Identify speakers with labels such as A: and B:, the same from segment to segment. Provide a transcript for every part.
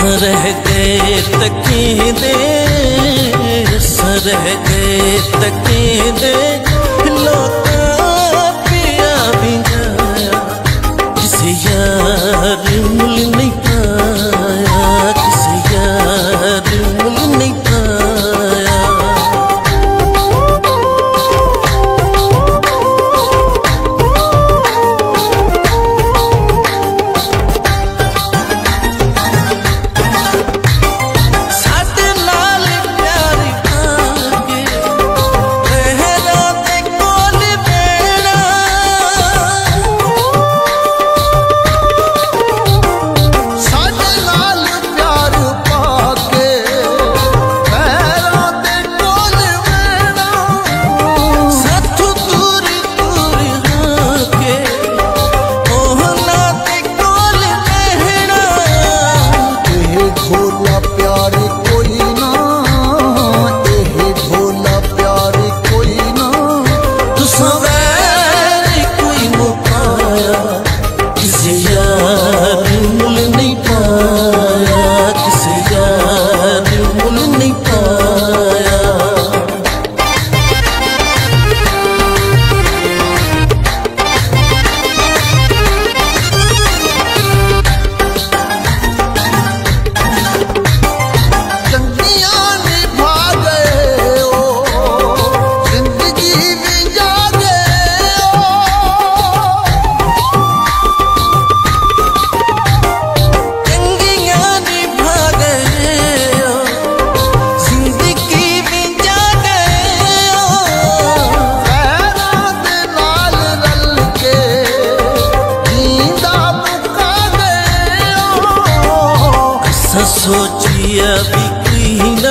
A: सरह गए तकीदे, सरह गए तकीदे, लौटा पिया भी गया, किसी यार मुल नहीं पाया, किसी यार मुल नहीं पाया। सोचिया भी कोई ना,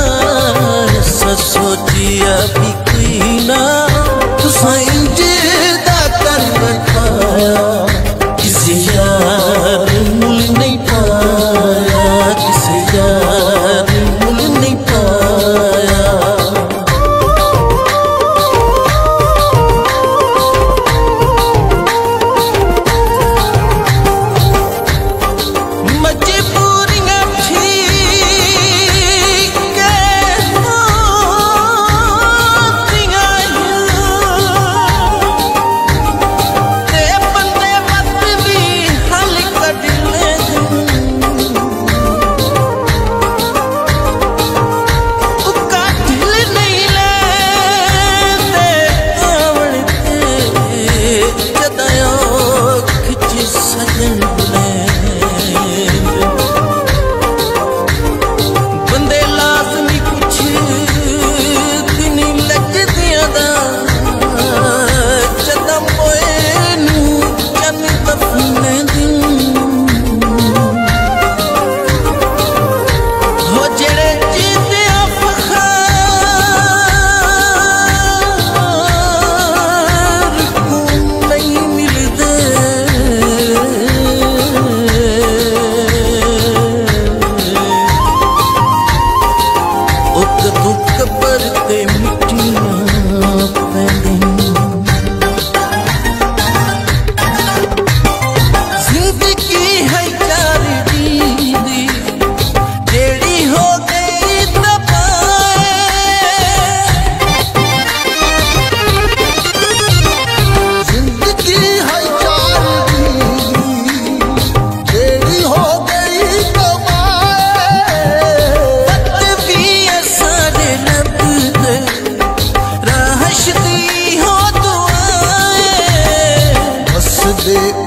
A: सोचिया भी कोई ना, तुसा इंज दा कर बैठाया, किसी यार मुल नहीं पाया, किसी यार मुल नहीं पाया।
B: दे